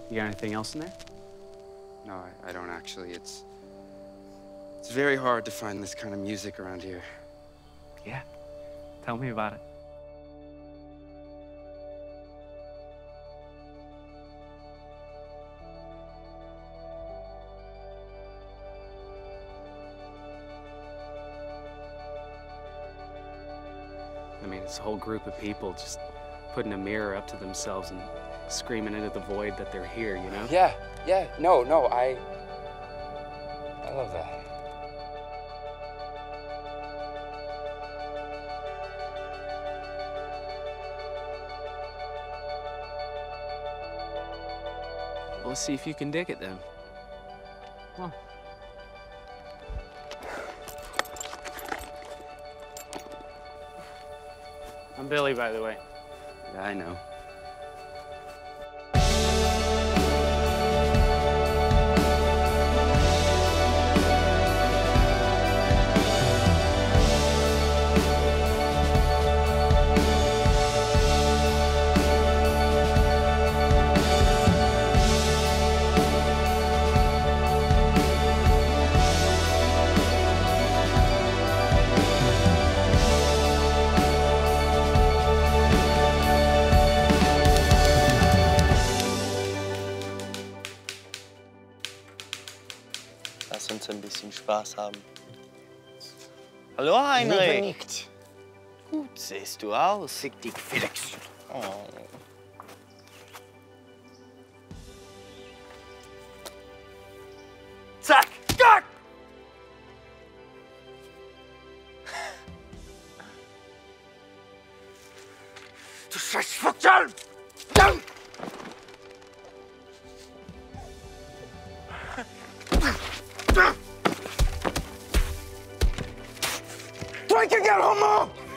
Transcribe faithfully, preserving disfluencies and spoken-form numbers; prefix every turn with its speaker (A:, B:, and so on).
A: You got anything else in there?
B: No, I, I don't actually. It's... It's very hard to find this kind of music around here.
A: Yeah. Tell me about it. I mean, it's a whole group of people just putting a mirror up to themselves and screaming into the void that they're here, you know?
B: Yeah, yeah, no, no, I... I love that.
A: Well, let's see if you can dig it then. Come on. I'm Billy, by the way.
B: Yeah, I know.
C: Lass uns ein bisschen Spaß haben. Hallo, Heinrich.
D: Nicht.
C: Gut siehst du aus.
D: Fick dich, Felix.
C: Oh.
D: Zack! Zack! Du scheiß Fuchsal! Try to get home!